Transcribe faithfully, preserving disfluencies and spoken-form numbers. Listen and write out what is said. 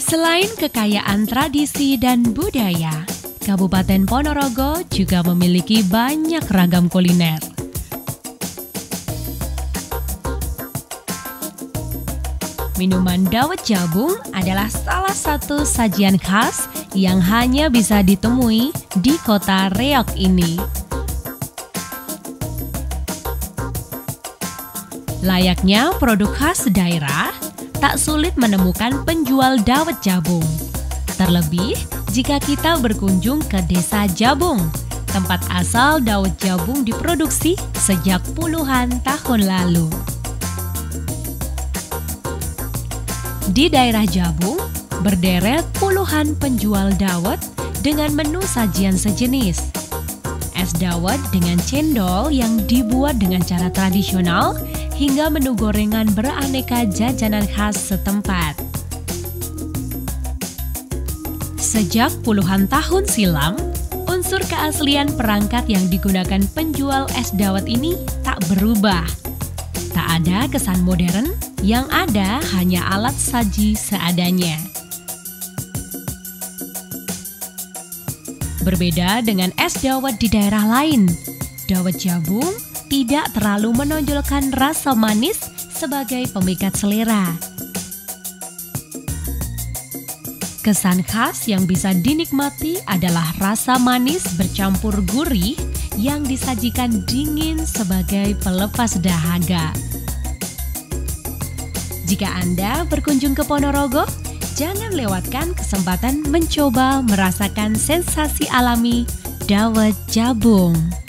Selain kekayaan tradisi dan budaya, Kabupaten Ponorogo juga memiliki banyak ragam kuliner. Minuman dawet jabung adalah salah satu sajian khas yang hanya bisa ditemui di kota Reog ini. Layaknya produk khas daerah, tak sulit menemukan penjual dawet jabung. Terlebih jika kita berkunjung ke Desa Jabung, tempat asal dawet jabung diproduksi sejak puluhan tahun lalu. Di daerah Jabung, berderet puluhan penjual dawet dengan menu sajian sejenis. Es dawet dengan cendol yang dibuat dengan cara tradisional, hingga menu gorengan beraneka jajanan khas setempat. Sejak puluhan tahun silam, unsur keaslian perangkat yang digunakan penjual es dawet ini tak berubah. Tak ada kesan modern, yang ada hanya alat saji seadanya. Berbeda dengan es dawet di daerah lain, dawet jabung tidak terlalu menonjolkan rasa manis sebagai pemikat selera. Kesan khas yang bisa dinikmati adalah rasa manis bercampur gurih yang disajikan dingin sebagai pelepas dahaga. Jika Anda berkunjung ke Ponorogo, jangan lewatkan kesempatan mencoba merasakan sensasi alami dawet jabung.